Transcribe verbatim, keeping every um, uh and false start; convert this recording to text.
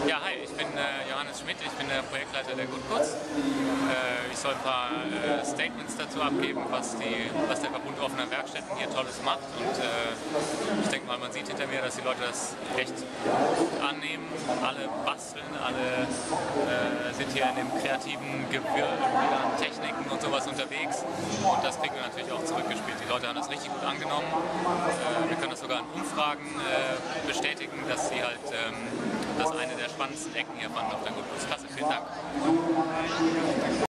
Ja, hi, ich bin äh, Johannes Schmidt, ich bin der Projektleiter der Goodputs. Äh, ich soll ein paar äh, Statements dazu abgeben, was, die, was der Verbund offener Werkstätten hier Tolles macht. Und äh, ich denke mal, man sieht hinter mir, dass die Leute das recht gut annehmen. Alle basteln, alle äh, sind hier in dem kreativen Gewirr an Techniken und sowas unterwegs. Und das kriegen wir natürlich auch zurückgespielt. Die Leute haben das richtig gut angenommen. Äh, wir können das sogar in Umfragen äh, bestätigen, dass sie halt ähm, das eine der spannendsten Ecken hier fanden auf der Goodputs. Klasse, vielen Dank.